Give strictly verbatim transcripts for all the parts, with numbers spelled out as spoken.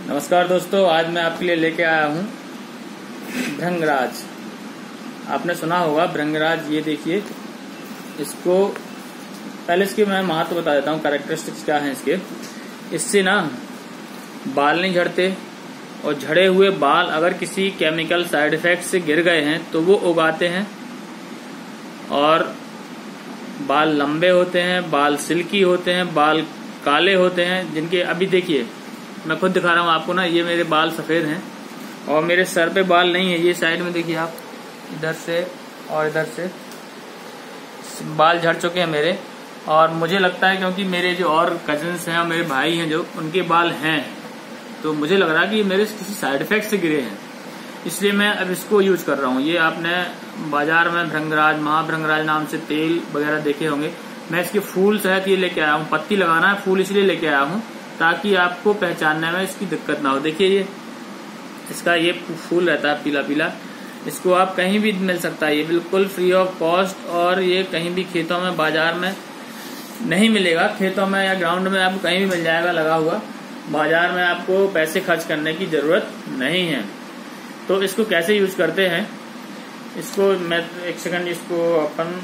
नमस्कार दोस्तों, आज मैं आपके लिए लेके आया हूँ भृंगराज। आपने सुना होगा भृंगराज। ये देखिए, इसको पहले इसके मैं महत्व बता देता हूँ, कैरेक्टरिस्टिक्स क्या हैं इसके। इससे ना बाल नहीं झड़ते, और झड़े हुए बाल अगर किसी केमिकल साइड इफेक्ट से गिर गए हैं तो वो उगाते हैं, और बाल लंबे होते हैं, बाल सिल्की होते हैं, बाल काले होते हैं। जिनके अभी देखिए, मैं खुद दिखा रहा हूँ आपको ना, ये मेरे बाल सफेद हैं और मेरे सर पे बाल नहीं है। ये साइड में देखिए आप, इधर से और इधर से बाल झड़ चुके हैं मेरे। और मुझे लगता है क्योंकि मेरे जो और कजिन्स हैं और मेरे भाई हैं जो, उनके बाल हैं, तो मुझे लग रहा है कि ये मेरे किसी साइड इफेक्ट से गिरे हैं, इसलिए मैं अब इसको यूज कर रहा हूँ। ये आपने बाजार में भृंगराज, महाभृंगराज नाम से तेल वगैरह देखे होंगे। मैं इसके फूल सहित ये लेके आया हूँ। पत्ती लगाना है, फूल इसलिए लेके आया हूँ ताकि आपको पहचानने में इसकी दिक्कत ना हो। देखिए, ये इसका ये फूल रहता है पीला पीला। इसको आप कहीं भी मिल सकता है, ये बिल्कुल फ्री ऑफ कॉस्ट। और ये कहीं भी खेतों में, बाजार में नहीं मिलेगा। खेतों में या ग्राउंड में आपको कहीं भी मिल जाएगा लगा हुआ। बाजार में आपको पैसे खर्च करने की जरूरत नहीं है। तो इसको कैसे यूज करते हैं, इसको मैं एक सेकंड, इसको अपन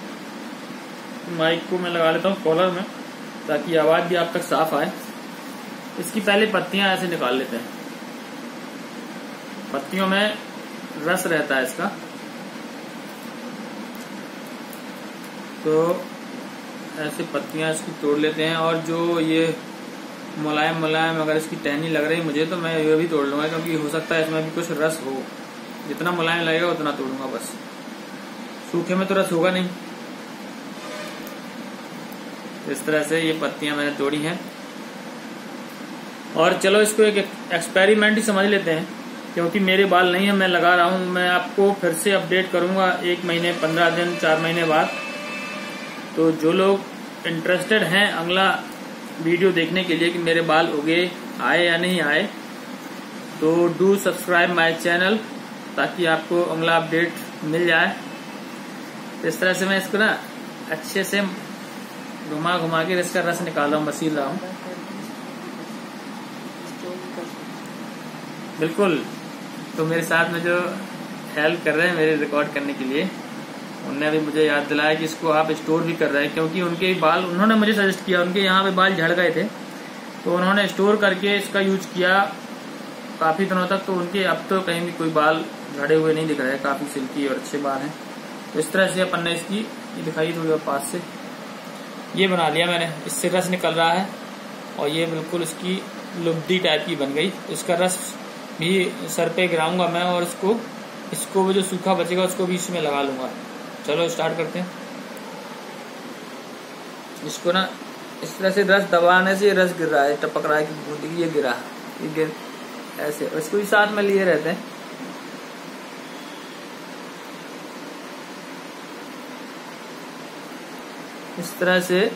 माइक को मैं लगा लेता हूँ कॉलर में ताकि आवाज भी आप तक साफ आए। इसकी पहले पत्तियां ऐसे निकाल लेते हैं। पत्तियों में रस रहता है इसका, तो ऐसे पत्तियां इसकी तोड़ लेते हैं। और जो ये मुलायम मुलायम अगर इसकी टहनी लग रही मुझे, तो मैं ये भी तोड़ लूंगा, क्योंकि हो सकता है इसमें भी कुछ रस हो। जितना मुलायम लगेगा उतना तोड़ूंगा बस, सूखे में तो रस होगा नहीं। इस तरह से ये पत्तियां मैंने तोड़ी हैं। और चलो इसको एक एक्सपेरिमेंट ही समझ लेते हैं, क्योंकि मेरे बाल नहीं है, मैं लगा रहा हूं। मैं आपको फिर से अपडेट करूंगा एक महीने, पंद्रह दिन, चार महीने बाद। तो जो लोग इंटरेस्टेड हैं अगला वीडियो देखने के लिए कि मेरे बाल उगे आए या नहीं आए, तो डू सब्सक्राइब माय चैनल ताकि आपको अगला अपडेट मिल जाए। इस तरह से मैं इसको ना अच्छे से घुमा घुमा के इसका रस निकाल रहा हूँ, मसील रहा हूँ बिल्कुल। तो मेरे साथ में जो हेल्प कर रहे हैं मेरे रिकॉर्ड करने के लिए, उनने भी मुझे याद दिलाया कि इसको आप स्टोर भी कर रहे हैं, क्योंकि उनके बाल, उन्होंने मुझे सजेस्ट किया, उनके यहाँ पे बाल झड़ गए थे, तो उन्होंने स्टोर करके इसका यूज किया काफी दिनों तक। तो उनके अब तो कहीं भी कोई बाल झड़े हुए नहीं दिख रहे हैं, काफी सिल्की और अच्छे बाल हैं। तो इस तरह से अपन ने इसकी दिखाई थोड़ी और पास से, ये बना लिया मैंने। इससे रस निकल रहा है और ये बिल्कुल इसकी लुब्दी टाइप की बन गई। इसका रस भी सर पे गिराऊंगा मैं, और इसको इसको वो जो सूखा बचेगा उसको भी इसमें लगा लूंगा। चलो स्टार्ट करते हैं। इसको ना इस तरह से रस दबाने से रस गिर रहा है, टपक रहा है कि बूंदी, ये गिरा, ये गिर ऐसे। इसको भी साथ में लिए रहते हैं। इस तरह से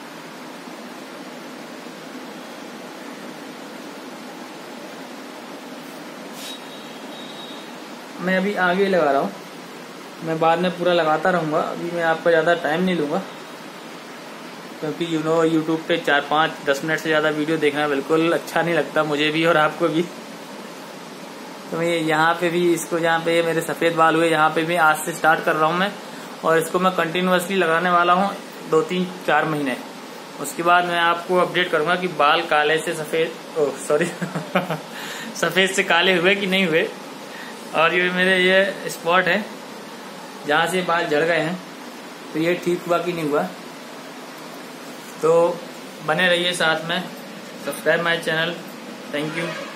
मैं अभी आगे लगा रहा हूँ, मैं बाद में पूरा लगाता रहूंगा। अभी मैं आपका ज्यादा टाइम नहीं लूंगा, क्योंकि यू नो यूट्यूब पे चार पाँच दस मिनट से ज्यादा वीडियो देखना बिल्कुल अच्छा नहीं लगता, मुझे भी और आपको भी। तो मैं यहाँ पे भी, इसको जहाँ पे मेरे सफेद बाल हुए, यहाँ पे भी आज से स्टार्ट कर रहा हूँ मैं। और इसको मैं कंटिन्यूअसली लगाने वाला हूँ दो तीन चार महीने। उसके बाद मैं आपको अपडेट करूंगा कि बाल काले से सफेद, ओह सॉरी सफेद से काले हुए कि नहीं हुए। और ये मेरे ये स्पॉट है जहाँ से बाल झड़ गए हैं, तो ये ठीक हुआ कि नहीं हुआ। तो बने रहिए साथ में, subscribe my channel. Thank you.